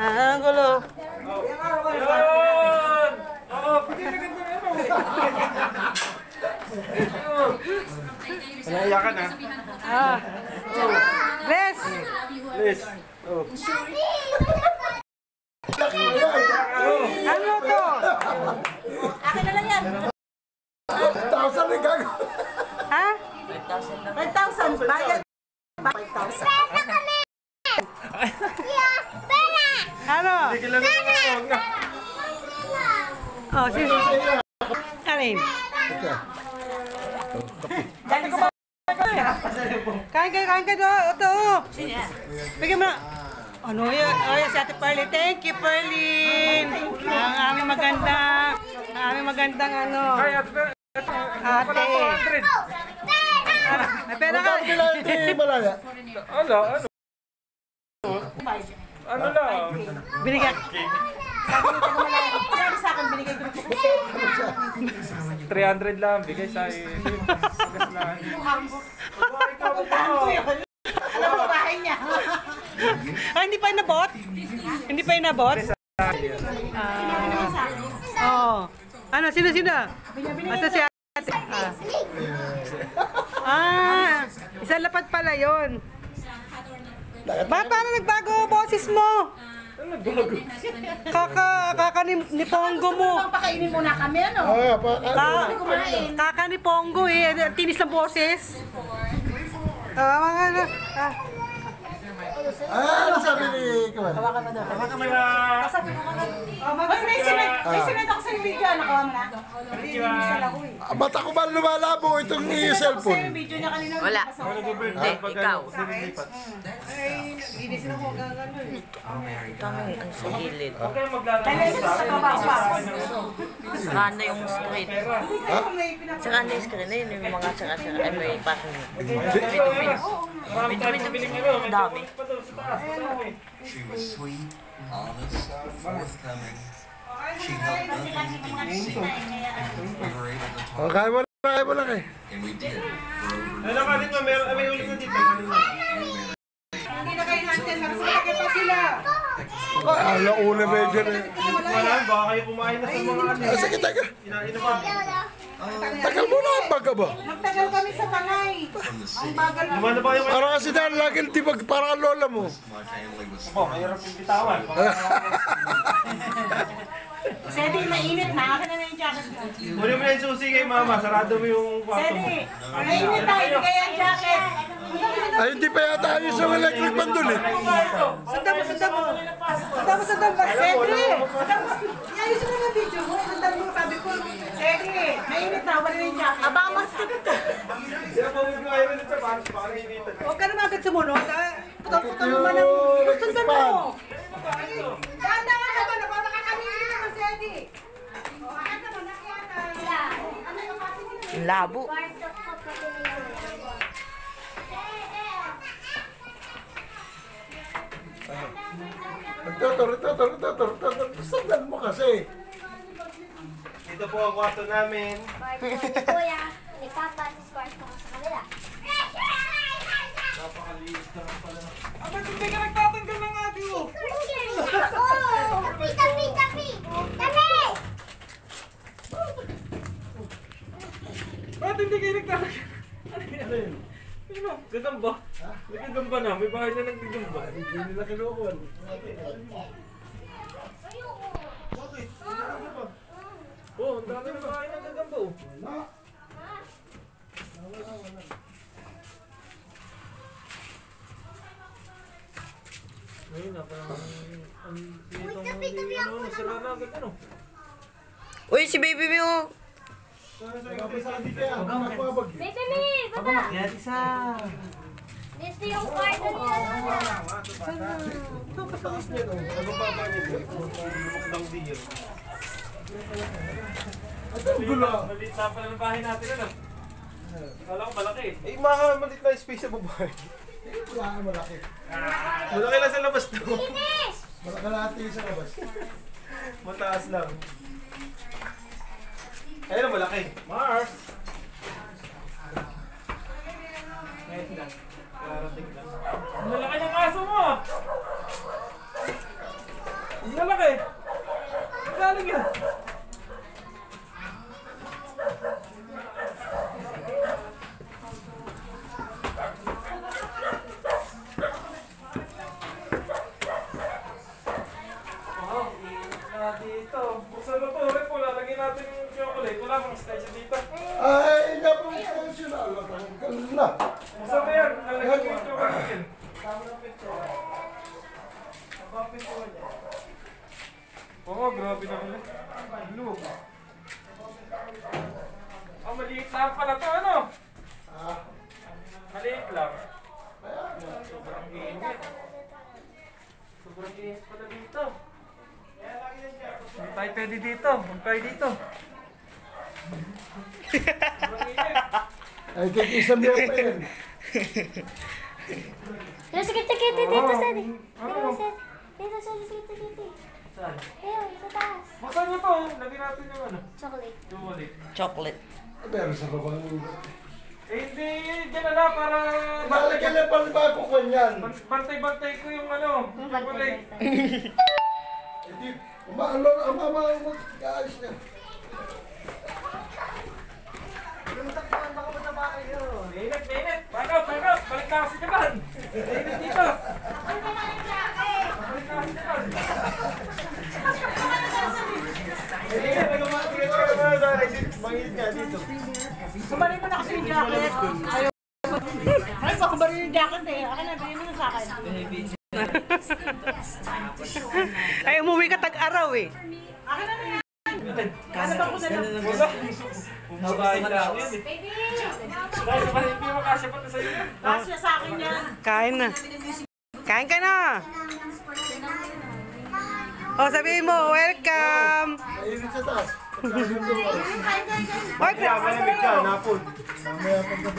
Ang gulo. Ayun! Oo, pwede na ganito yan. Naiyakan ha? Les! Les. Ano to? Akin na lang yan. 5,000 rin gago. Ha? 5,000. Bayad. 5,000. Ano? Sige lang naman. Oh, sige. Alin? Kain ka doon. Ito. Bigyan mo na. Ano yun? Oh, si Ate Pearly. Thank you, Pearly. Ang aming magandang ano. Ay, ate. Ate. May pera ka. Magkano kailangan ito malaya? Ano? Ano lang? Binigyan. Sabi sa akin, binigay ko na 300 lang. Bigay sa gas lang. alam mo bahay niya. Hindi pa inabot? Hindi pa inabot? Oo. Ano? Sino? Basta si Ate. Isang lapad pala yun. Paano nagbago boses mo? Ano bago? Kaka ni Pongo mo. Pakainin muna kami, ano? Kaka ni Pongo eh. Tinis ng boses. Ano sabi ni Kawan? May sinend ako sa video. Nakawa mo na? Ba't ako ba lumalabo itong cellphone? Yung video niya kanina. Wala. Hindi, ikaw. Kami ang sa gilid. Okay, maglalaro Saka na yung screen. Saka na yung screen. Ayun yung mga saka-saka. Ay, may parang Ang dami. She was sweet, honest, forthcoming. She held nothing in secret, and we were able to talk, Kaya mo lang eh. and we did for over Ano ka din mo? May ulit na dito. Hindi na kayo natin. Nagsulagay pa sila. Alauna medyo na. Wala, baka kayo kumain na sa mga ano. Sige, taga. Inainaman. Tagal mo na ang baga ba? Magtagal kami sa Tanay. Ang bagal na. Naman na ba yung Parang kasi dahil laging tibag parang ang lola mo. my family was mahirap yung bitawan. Sedi, mainit na. Akin na yung jacket mo. Muli mo na yung susi kay mama. Sarado mo yung kwarto mo. Sedi, mainit tayo. Bigay ang jacket. Ay, hindi pa yata ayos yung electric pan dun eh. Sundan mo. Siyempre. Ayusin mo yung video mo. Sundan mo sabi ko. Sedi, mainit na. Wala na yung jacket. Aba, masakit ka. Sino po yung ayaw na sa bahay? Baka nainitan. Huwag ka naman agad sumunod. Putal-putal mo man ang sundan mo. Dahan-dahan ka ba? Para kakalimutan naman si Eddie. labo. Ito. Sundan mo kasi. Dito po ang kwarto namin. Kuya, nagpapatis kwarto ko sa kanila. Napakalinis naman pala. Abay, hindi ka nagtatanggal ng audio. Oh! Tapi! Ba't hindi kayo nagtatanggal? Ano yun? Gagamba? May gagamba na. May bahay na naggagamba. Hindi nila kinukuhan. Bakit? Oh, ang dami ng bahay na gagamba oh. Ngayon na, parang sira na agad ano. Uy, si baby mo. Baby me! Baba! Dito yung kwarto nila. Maliit na pala ng bahay natin ano. Kala ko malaki eh. Eh, maliit na space sa babae. Malaki. Malaki lang sa labas daw. Malaki natin sa labas. Mataas lang. Ayun ang malaki. Mars! Ngayon na. Karating lang. Ang malaki ng aso mo! Wala bang station dito? Ay, nga po extension. Alam ko, ganun na. Saan ba yan? Nalagyan mo ito kanil. Oo, grabe naman eh. Look. Oh, maliit lang pala to, ano? Maliit lang. Sobrang init. Sobrang init pala dito. Hindi tayo pwede dito. Huwag tayo dito. Sobrang init. Ay, kikisam niya pa yan. Sige, dito, Sadi. Dito, Sadi. Saan? Ayun, sa taas. Buksan nyo to. Lagyan natin yung ano. Chocolate. Yung ulit. Chocolate. Meron sa baba ng Eh, hindi. Diyan na lang para... Lalagyan na pang bago ko yan. Bantay-bantay ko yung ano. Chocolate. Hindi, umaalo, mag-ayos na. Mainit, mainit. Backup. Balik na kasi naman. Mainit dito. Balik na kasi naman. Kumarin mo na kasi yung jacket. Ayaw. Ay, baka kumarin yung jacket eh. Akin na, bigyan mo na sa akin. Ay, umuwi ka tag-araw eh. Akin na yan. Ano ba ko na lang? Mabahay lang yun eh. Dahil naman hindi makasya pa sa iyo. Kasya sa akin yan. Kain na. Kain ka na. Oh, sabihin mo, welcome. Mainit sa taas. Oy, Malamig ka, napon. Mamaya pag